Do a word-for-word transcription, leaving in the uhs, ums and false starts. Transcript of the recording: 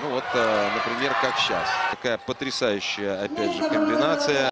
Ну вот, например, как сейчас. Такая потрясающая, опять же, комбинация.